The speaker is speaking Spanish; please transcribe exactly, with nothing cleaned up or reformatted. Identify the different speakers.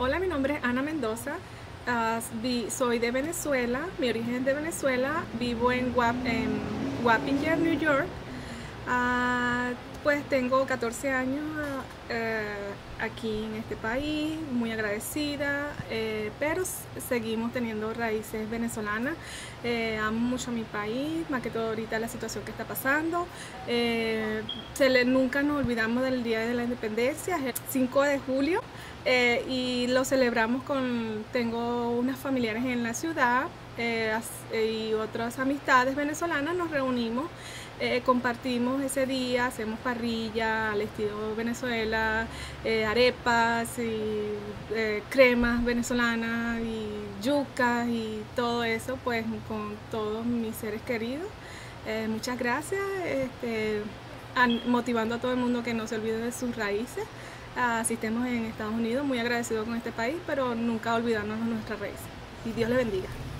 Speaker 1: Hola, mi nombre es Ana Mendoza, uh, vi, soy de Venezuela, mi origen es de Venezuela, vivo en, Wap, en Wappinger, New York. Uh, pues tengo catorce años uh, aquí en este país, muy agradecida, eh, pero seguimos teniendo raíces venezolanas. Eh, amo mucho a mi país, más que todo ahorita la situación que está pasando. Eh, se le, nunca nos olvidamos del Día de la Independencia, es el cinco de julio. Eh, y lo celebramos con, tengo unas familiares en la ciudad eh, y otras amistades venezolanas, nos reunimos, eh, compartimos ese día, hacemos parrilla al estilo Venezuela, eh, arepas y eh, cremas venezolanas y yucas y todo eso, pues con todos mis seres queridos. Eh, muchas gracias, este, motivando a todo el mundo que no se olvide de sus raíces. Así estemos en Estados Unidos, muy agradecidos con este país, pero nunca olvidarnos de nuestras raíces. Y Dios le bendiga.